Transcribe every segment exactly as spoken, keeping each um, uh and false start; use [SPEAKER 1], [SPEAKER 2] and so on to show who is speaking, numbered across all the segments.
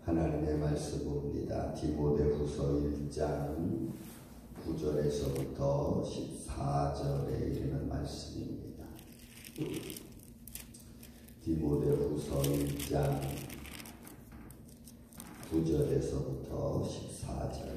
[SPEAKER 1] 하나님의 말씀 봅니다. 디모데후서 일 장 구 절에서부터 십사 절에 이르는 말씀입니다. 디모데후서 일 장 구 절에서부터 십사 절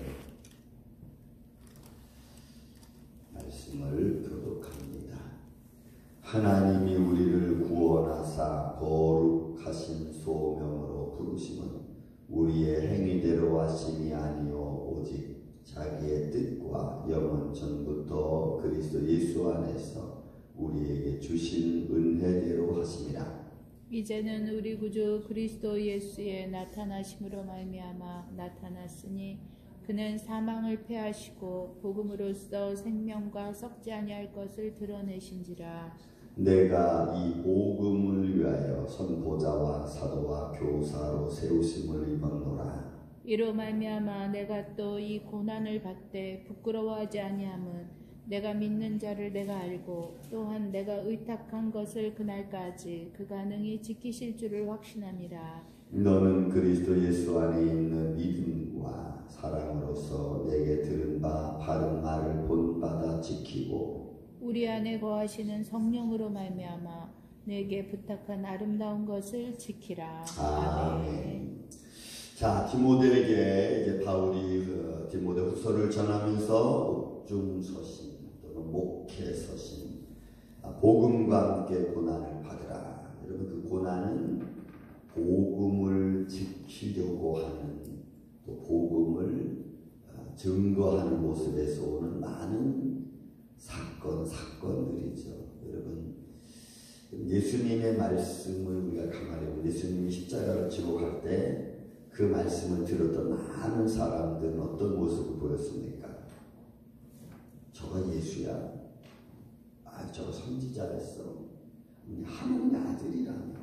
[SPEAKER 1] 말씀을 교독합니다. 하나님이 우리를 구원하사 거룩하신 소명으로 부르심은 우리의 행위대로 하심이 아니요 오직 자기의 뜻과 영원 전부터 그리스도 예수 안에서 우리에게 주신 은혜대로 하심이라.
[SPEAKER 2] 이제는 우리 구주 그리스도 예수의 나타나심으로 말미암아 나타났으니 그는 사망을 패하시고 복음으로써 생명과 썩지 아니할 것을 드러내신지라.
[SPEAKER 1] 내가 이 복음을 위하여 선포자와 사도와 교사로 세우심을 입었노라.
[SPEAKER 2] 이로 말미암아 내가 또 이 고난을 받되 부끄러워하지 아니함은 내가 믿는 자를 내가 알고 또한 내가 의탁한 것을 그날까지 그가 능히 지키실 줄을 확신함이라.
[SPEAKER 1] 너는 그리스도 예수 안에 있는 믿음과 사랑으로서 내게 들은 바 바른 말을 본받아 지키고
[SPEAKER 2] 우리 안에 거하시는 성령으로 말미암아 내게 부탁한 아름다운 것을 지키라.
[SPEAKER 1] 아멘.
[SPEAKER 2] 아멘.
[SPEAKER 1] 자, 디모데에게 이제 바울이 그 디모데후서를 전하면서 옥중서신 또는 목회서신, 복음과 함께 고난을 받으라. 여러분, 그 고난은 복음을 지키려고 하는, 또 복음을 증거하는 모습에서 오는 많은 사건, 사건들이죠. 여러분, 예수님의 말씀을 우리가 가만히 보면 예수님이 십자가를 지고 갈 때 그 말씀을 들었던 많은 사람들은 어떤 모습을 보였습니까? 저가 예수야? 아, 저가 선지자랬어? 하나님의 아들이라며?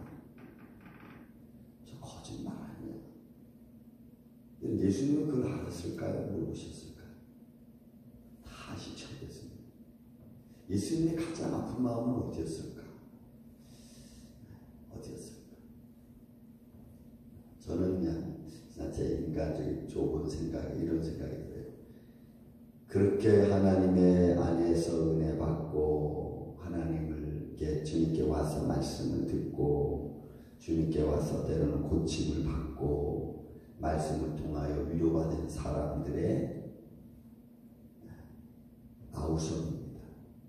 [SPEAKER 1] 저 거짓말 아니야? 예수님은 그걸 알았을까요? 모르셨을까요? 다 시청됐습니다. 예수님의 가장 아픈 마음은 어디였을까? 어디였을까? 저는 그냥 제 인간적인 좁은 생각이 이런 생각이 들어요. 그렇게 하나님의 안에서 은혜 받고 하나님을 주님께 와서 말씀을 듣고 주님께 와서 때로는 고침을 받고 말씀을 통하여 위로받은 사람들의 아우성입니다.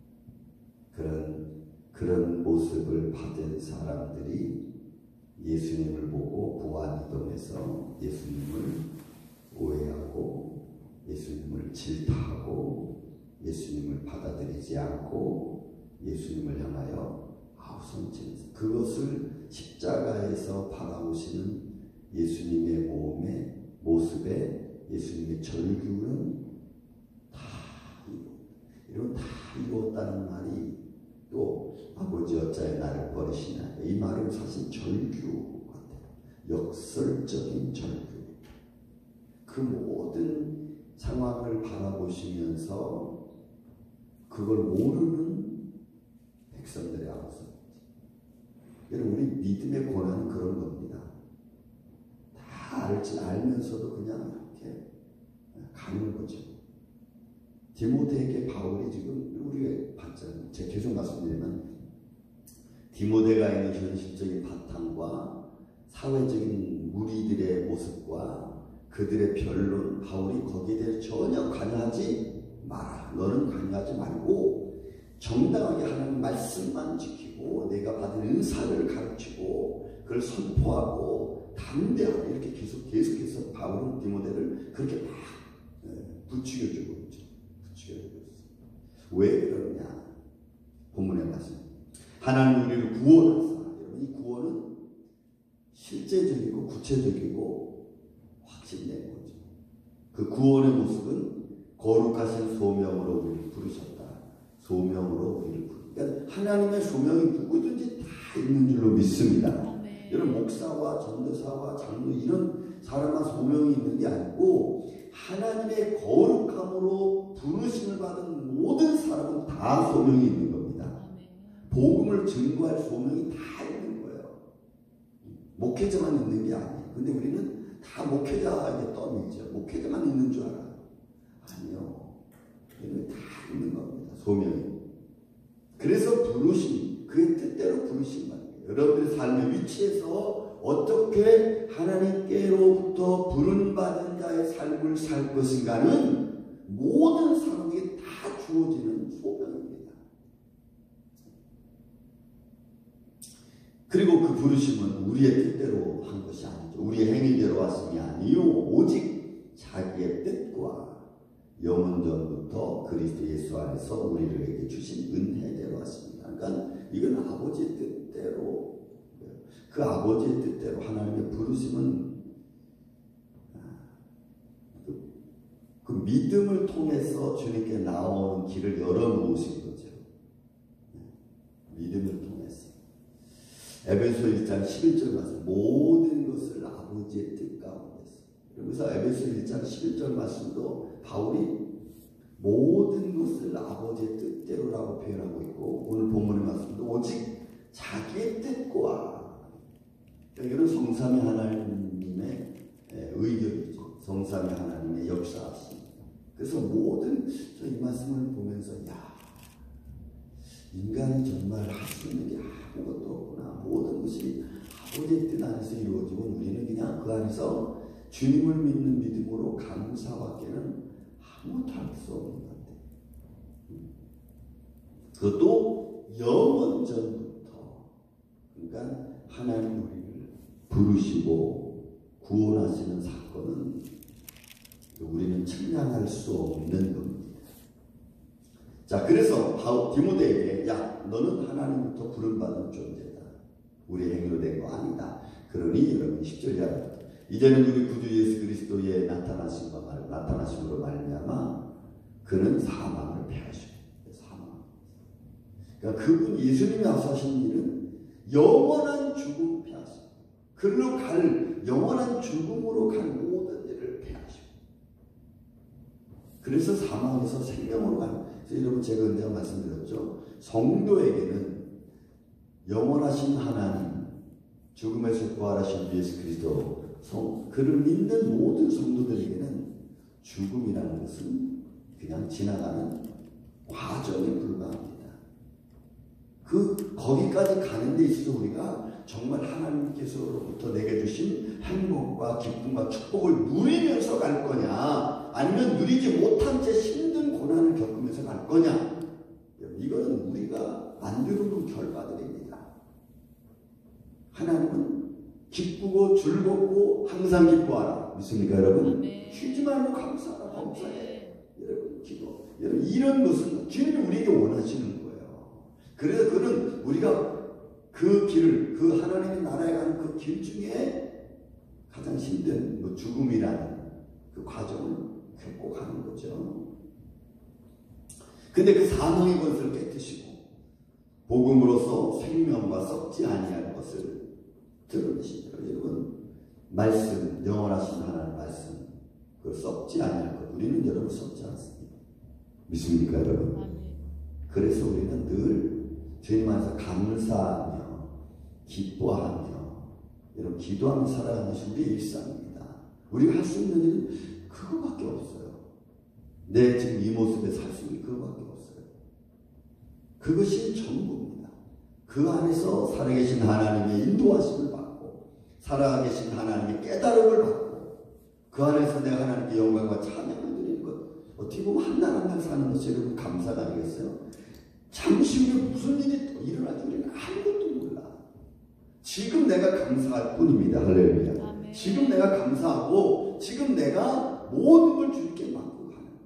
[SPEAKER 1] 그런 그런 모습을 받은 사람들이 예수님을 보고 부안이동에서 예수님을 오해하고 예수님을 질타하고 예수님을 받아들이지 않고 예수님을 향하여 아우성치는 그것을 십자가에서 바라보시는 예수님의 몸의 모습에 예수님의 절규는 다 이루었다. 이런 다 이루었다는 말이 또 아버지 어찌하여 나를 버리시나, 이 말은 사실 절규 같아요. 역설적인 절규. 그 모든 상황을 바라보시면서 그걸 모르는 백성들의 아우성. 여러분, 우리 믿음의 고난은 그런 겁니다. 다 알지 알면서도 그냥 이렇게 가는 거죠. 디모데에게 바울이 지금 우리가 봤잖아요. 제가 계속 말씀드리면 디모데가 있는 현실적인 바탕과 사회적인 무리들의 모습과 그들의 변론, 바울이 거기에 대해서 전혀 관여하지 마라. 너는 관여하지 말고 정당하게 하나님 말씀만 지키고 내가 받은 은사를 가르치고 그걸 선포하고 담대하게 이렇게 계속 계속해서 바울은 디모데를 그렇게 막 부추겨주고 있죠. 부추겨주고 있어요. 왜 그러냐? 본문의 말씀. 하나님 우리를 구원하사. 여러분, 이 구원은 실제적이고 구체적이고 확신된 거죠. 그 구원의 모습은 거룩하신 소명으로 우리를 부르셨다. 소명으로 우리를 부르셨다. 그러니까 하나님의 소명이 누구든지 다 있는 줄로 믿습니다.
[SPEAKER 2] 네.
[SPEAKER 1] 여러분, 목사와 전도사와 장로 이런 사람만 소명이 있는 게 아니고 하나님의 거룩함으로 부르심을 받은 모든 사람은 다 소명이 있는 겁니다. 복음을 증거할 소명이 다 있는 거예요. 목회자만 있는 게 아니에요. 근데 우리는 다 다 목회자에게 떠밀죠. 목회자만 있는 줄 알아요. 아니요. 이는 다 있는 겁니다. 소명이. 그래서 부르심, 그의 뜻대로 부르심 말이에요. 여러분들의 삶의 위치에서 어떻게 하나님께로부터 부름받은 자의 삶을 살 것인가는 모든 사람에게 다 주어지는 소명입니다. 그리고 그 부르심은 우리의 뜻대로 한 것이 아니죠. 우리의 행위대로 왔음이 아니요 오직 자기의 뜻과 영원전부터 그리스도 예수 안에서 우리에게 주신 은혜대로 왔습니다. 그러니까 이건 아버지의 뜻대로, 그 아버지의 뜻대로 하나님의 부르심은 그, 그 믿음을 통해서 주님께 나오는 길을 열어놓으신 거죠. 믿음을 통해서. 에베소 일 장 십일 절 말씀, 모든 것을 아버지의 뜻 가운데서. 그래서 에베소 일 장 십일 절 말씀도 바울이 모든 것을 아버지의 뜻대로라고 표현하고 있고, 오늘 본문의 말씀도 오직 자기의 뜻과, 이건 성삼위 하나님의 의결이죠. 성삼위 하나님의 역사하심. 그래서 모든, 저 이 말씀을 보면서 야, 인간이 정말 할 수 있는 게 아무것도 없구나. 모든 것이 아버지의 뜻 안에서 이루어지고 우리는 그냥 그 안에서 주님을 믿는 믿음으로 감사밖에는 아무것도 할 수 없는 것 같아요. 그것도 영원전부터. 그러니까 하나님 우리를 부르시고 구원하시는 사건은 우리는 측량할 수 없는 겁니다. 자, 그래서 바울 디모데에게 야, 너는 하나님부터 부름받은 존재다. 우리 행위로 된 거 아니다. 그러니 여러분 십 절 이하입니다. 이제는 우리 구주 예수 그리스도의 나타나심과 말, 나타나심으로 말미암아 그는 사망을 패하시고, 사망. 그러니까 그분 예수님이 앞서신 일은 영원한 죽음을 패하시고, 그리로 갈 영원한 죽음으로 갈 모든 일을 패하시고, 그래서 사망에서 생명으로 가는. 여러분 제가 언제 말씀드렸죠. 성도에게는 영원하신 하나님, 죽음에서 부활하신 예수 그리스도, 성, 그를 믿는 모든 성도들에게는 죽음이라는 것은 그냥 지나가는 과정에 불과합니다. 그 거기까지 가는 데 있어서 우리가 정말 하나님께서로부터 내게 주신 행복과 기쁨과 축복을 누리면서 갈 거냐, 아니면 누리지 못한 채 힘든 고난을 겪으면서 갈 거냐, 이거는 우리가 만들어 놓은 결과들입니다. 하나님은 기쁘고 즐겁고 항상 기뻐하라. 믿습니까 여러분?
[SPEAKER 2] 아멘.
[SPEAKER 1] 쉬지 말고 감사하라. 감사해. 여러분 기도. 여러분 이런 것은 주님이 우리에게 원하시는 거예요. 그래서 그는 우리가 그 길을, 그 하나님의 나라에 가는 그 길 중에 가장 힘든 뭐 죽음이라는 그 과정을 겪고 가는 거죠. 근데 그 사망의 권세를 깨뜨시고 복음으로서 생명과 썩지 아니할 것을 드러내십니다. 여러분 말씀, 영원하신 하나님 말씀, 그 썩지 아니할 것, 우리는 여러분 썩지 않습니다. 믿습니까 여러분?
[SPEAKER 2] 아멘.
[SPEAKER 1] 그래서 우리는 늘 주님 안에서 감사하며 기뻐하며 여러분 기도하며 살아가는 것이 우리의 일상입니다. 우리가 할 수 있는 일은 그거밖에 없어요. 내 지금 이 모습에 살 수 있는 그거밖에 없어요. 그것이 전부입니다. 그 안에서 살아계신 하나님의 인도하심을 받고 살아계신 하나님의 깨달음을 받고 그 안에서 내가 하나님께 영광과 찬양을 드리는 것, 어떻게 보면 한 날 한 날 사는 것이 여러분 감사가 아니겠어요? 잠시 후에 무슨 일이 또 일어날지 우리는 아무것도 몰라. 지금 내가 감사할 뿐입니다. 할렐루야.
[SPEAKER 2] 아멘.
[SPEAKER 1] 지금 내가 감사하고 지금 내가 모든 걸 주님께 맡고 가는 거예요.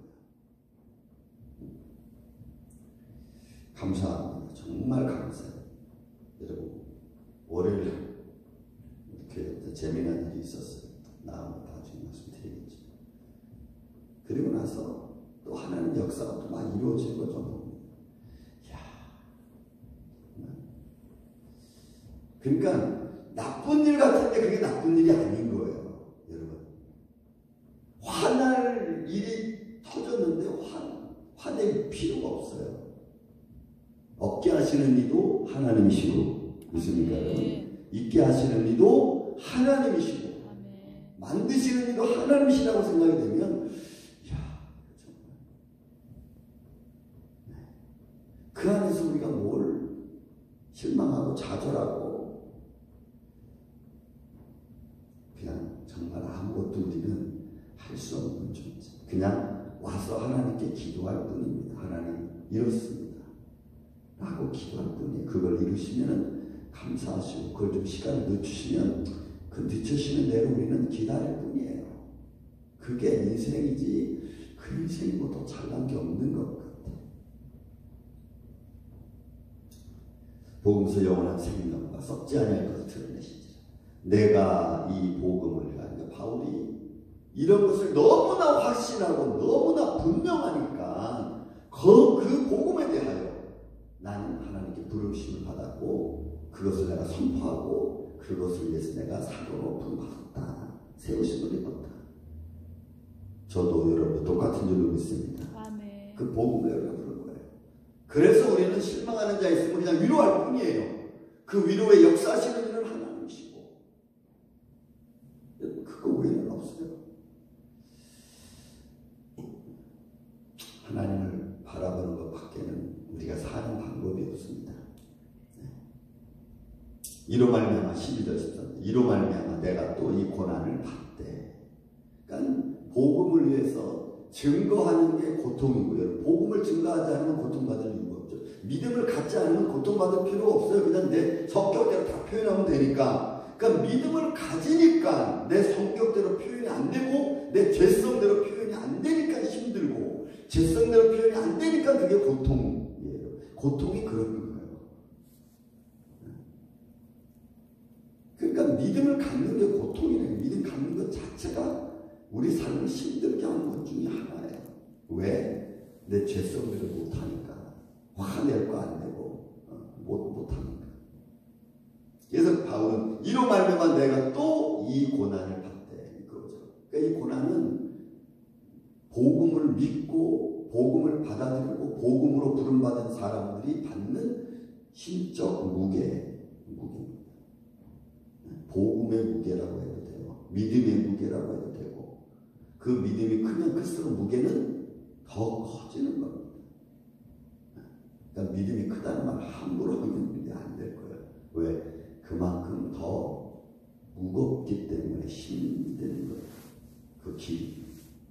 [SPEAKER 1] 감사합니다. 정말 감사해요. 여러분 월요일 이렇게 재미난 일이 있었어요. 나오면 나중에 말씀드리겠죠. 그리고 나서 또 하나님 역사가 또 많이 이루어진 거죠. 이야, 그러니까 나쁜 일 같은데 그게 나쁜 일이 아닌 거예요. 여러분 화날 일이 터졌는데 화, 화낼 필요가 없어요. 없게 하시는 이도 하나님이시고, 믿습니까?
[SPEAKER 2] 아멘.
[SPEAKER 1] 있게 하시는 이도 하나님이시고,
[SPEAKER 2] 아멘.
[SPEAKER 1] 만드시는 이도 하나님이시라고 생각이 되면 이야, 그 안에서 우리가 뭘 실망하고 좌절하고 그냥 정말 아무것도 우리는 할 수 없는 존재. 그냥 와서 하나님께 기도할 뿐입니다. 하나님 이렇습니다 라고 기도할 뿐이에요. 그걸 이루시면 감사하시고 그걸 좀 시간을 늦추시면 그 늦추시는 대로 우리는 기다릴 뿐이에요. 그게 인생이지 그 인생이 뭐 더 잘난 게 없는 것 같아요. 복음서 영원한 생명과 썩지 아니할 것을 드러내시지. 내가 이 복음을 그러니까 바울이 이런 것을 너무나 확신하고 너무나 분명하니까 그, 그 복음에 대하여 나는 하나님께 부르심을 받았고 그것을 내가 선포하고 그것을 위해서 내가 사도로 부름받았다. 세우심을 입었다. 저도 여러분 똑같은 줄로 믿습니다.
[SPEAKER 2] 아멘.
[SPEAKER 1] 그 복음을 여러분 부른 거예요. 그래서 우리는 실망하는 자 있으면 그냥 위로할 뿐이에요. 그 위로의 역사하시는 일은 하나님이시고 그거 외에는 없어요. 하나님을 바라보는 것 밖에는 우리가 사는 방법이 없습니다. 이로 말미암아 십이 절 십삼 절 이로 말미암아 내가 또 이 고난을 받되. 그러니까 복음을 위해서 증거하는 게 고통이고요. 복음을 증거하지 않으면 고통받을 이유가 없죠. 믿음을 갖지 않으면 고통받을 필요가 없어요. 그냥 내 성격대로 다 표현하면 되니까. 그러니까 믿음을 가지니까 내 성격대로 표현이 안 되고 내 죄성대로 표현이 안 되니까 힘들고 죄성대로 표현이 안 되니까 그게 고통이에요. 고통이 그런 거예요. 그러니까 믿음을 갖는 게 고통이래요. 믿음 갖는 것 자체가 우리 삶을 힘들게 하는 것 중에 하나예요. 왜? 내 죄성대로 못하니까. 화가 낼 거 안 내고 못, 못하니까. 그래서 바울은 이로 말미암아 내가 또 이 고난을 받되 이거죠. 그러니까 이 고난은 복음을 믿고 복음을 받아들이고 복음으로 부름받은 사람들이 받는 신적 무게, 무게입니다. 복음의 무게라고 해도 돼요. 믿음의 무게라고 해도 되고 그 믿음이 크면 클수록 무게는 더 커지는 겁니다. 그러니까 믿음이 크다는 말 함부로 하면 안 될 거예요. 왜? 그만큼 더 무겁기 때문에 힘든 거예요. 그 길.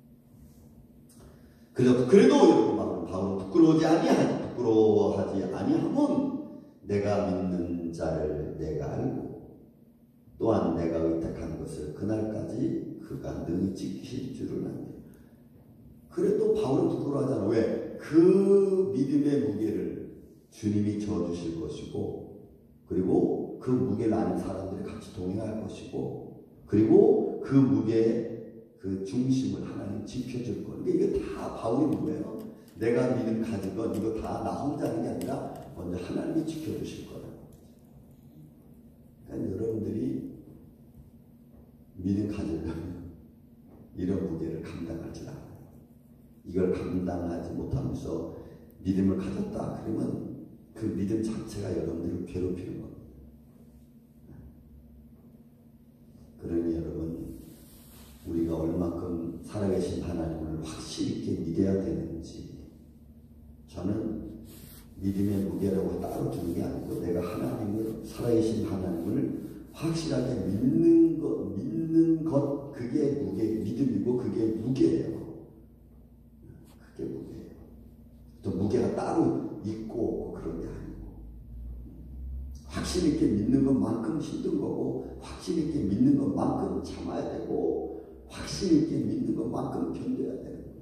[SPEAKER 1] 그래서 그래도 여러분 바울은 부끄러워하지 아니하니 부끄러워하지 아니하면 내가 믿는 자를 내가 알고 또한 내가 의탁한 것을 그날까지 그가 능히 지킬 줄을 압니다. 그래도 바울은 부끄러워하잖아. 왜? 그 믿음의 무게를 주님이 져주실 것이고 그리고 그 무게를 아는 사람들이 같이 동행할 것이고 그리고 그 무게의 그 중심을 하나님 지켜줄 거예요. 이게 다 바울이 뭐예요? 내가 믿음 가진 건 이거 다 나 혼자 하는 게 아니라 먼저 하나님이 지켜주실 거예요. 그러니까 여러분들이 믿음 가지려면 이런 무게를 감당하지 않아요. 이걸 감당하지 못하면서 믿음을 가졌다 그러면 그 믿음 자체가 여러분들을 괴롭히는 겁니다. 그러니 여러분 우리가 얼마큼 살아계신 하나님을 확실히 있게 믿어야 되는지 저는 믿음의 무게라고 따로 두는 게 아니고 내가 하나님을 살아계신 하나님을 확실하게 믿는 것 믿는 것 그게 무게 믿음이고 그게 무게예요. 그게 무게예요. 또 무게가 따로 있고 그런 게 아니고 확실 있게 믿는 것만큼 힘든 거고 확실 있게 믿는 것만큼 참아야 되고 확실 있게 믿는 것만큼 견뎌야 되는 거예요.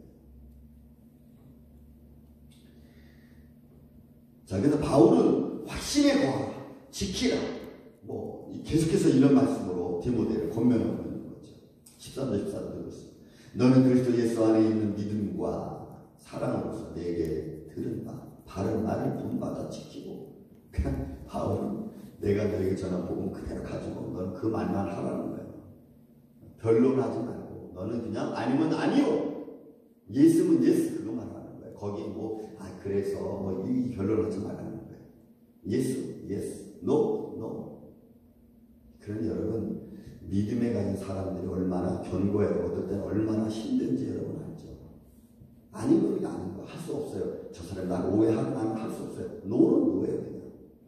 [SPEAKER 1] 자, 그래서 바울은 확신에 거하라, 지키라. 뭐 계속해서 이런 말씀으로 디모데를 권면하고 있는 거죠. 십삼 절 십사 절 들었습니다. 너는 그리스도 예수 안에 있는 믿음과 사랑으로서 내게 들은 바 바른 말을 본받아 지키고 그냥 바울은 내가 너에게 전한 복음 그대로 가지고 너는 그 말만 하라는 거예요. 변론하지 말고 너는 그냥 아니면 아니요 예스면 예스 그거만 하는 거예요. 거기 뭐 아 그래서 뭐 이 변론하지 말라는 거예요. 예스 예스 노 노. 그러니 여러분 믿음에 가진 사람들이 얼마나 견고해요. 어떨 때는 얼마나 힘든지 여러분 알죠? 아닌 건 아닌 거 할 수 없어요. 저 사람 나를 오해하고 나는 할 수 없어요. 노는 노예요 그냥.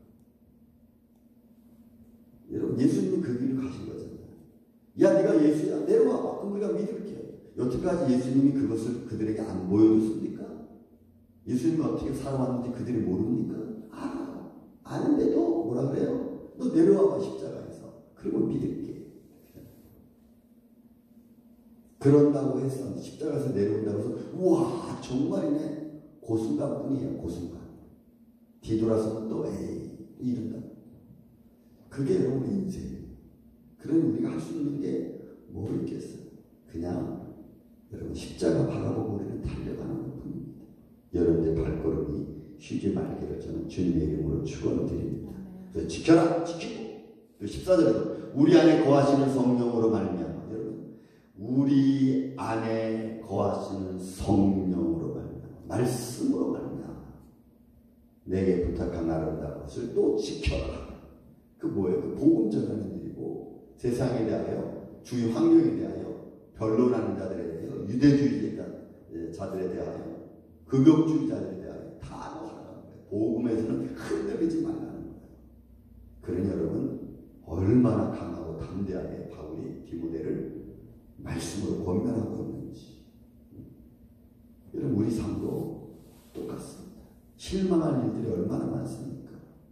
[SPEAKER 1] 여러분 예수님이 그 길을 가신 거잖아요. 야 네가 예수야 내려와봐. 그럼 우리가 믿을게. 여태까지 예수님이 그것을 그들에게 안 보여줬습니까? 예수님이 어떻게 살아왔는지 그들이 모릅니까? 알아. 아는데도 뭐라 그래요? 너 내려와봐 십자가에서. 그러면 믿을게. 그런다고 해서 십자가에서 내려온다고 해서 우와 정말이네. 그 순간뿐이에요. 그 순간. 뒤돌아서면 또 에이 이른다. 그게 여러분의 인생이에요. 그러니 우리가 할 수 있는 게 뭐 있겠어요? 그냥 여러분 십자가 바라보고 우리는 달려가는 것 뿐입니다. 여러분의 발걸음이 쉬지 말기를 저는 주님의 이름으로 축원드립니다. 그래서 지켜라 지키고 또 십사 절에도 우리 안에 거하시는 성령으로 말미암아 여러분 우리 안에 거하시는 성령으로 말미암아 말씀으로 말미암아 내게 부탁한 아름다운 것을 또 지켜라. 그 뭐예요? 그 복음 전하는 일이고 세상에 대하여 주위 환경에 대하여 변론하는 자들에 대하여 유대주의자들에 대하여 급역주의자들에 대하여 다 놓아라는 거예요. 복음에서는 흔들리지 말라는 거예요. 그러니 여러분 얼마나 강하고 담대하게 바울이 디모데를 말씀으로 권면하고 있는지. 여러분 우리 삶도 똑같습니다. 실망할 일들이 얼마나 많습니까?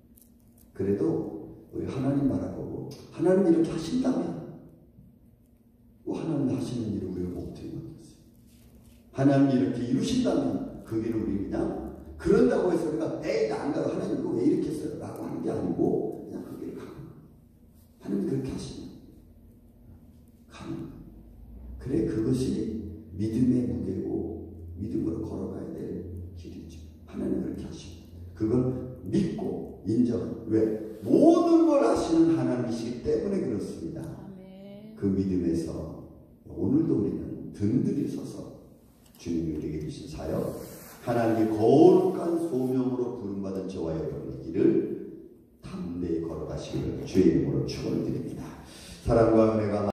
[SPEAKER 1] 그래도 우리 하나님 바라보고 하나님 이렇게 하신다면 뭐 하나님 하시는 일을 우리가 못하게 만들었어요. 하나님이 이렇게 이루신다면 그 길을 우리 그냥 그런다고 해서 우리가 에이 나 안 가요. 하나님 이거 왜 이렇게 했어요? 라고 하는 게 아니고 그냥 그 길을 가는 거예요. 하나님이 그렇게 하시면 가는 거예요. 그래 그것이 믿음의 무게고 믿음으로 걸어가야 될 길이죠. 하나님 그렇게 하시고 그걸 믿고 인정. 왜? 모든 걸 아시는 하나님이시기 때문에 그렇습니다.
[SPEAKER 2] 아멘.
[SPEAKER 1] 그 믿음에서 오늘도 우리는 든든히 서서 주님이 우리에게 주신 사역 하나님의 거룩한 소명으로 부름받은 저와 여러분의 길을 담대히 걸어가시기를 주의 이름으로 축원드립니다. 사랑과 은혜가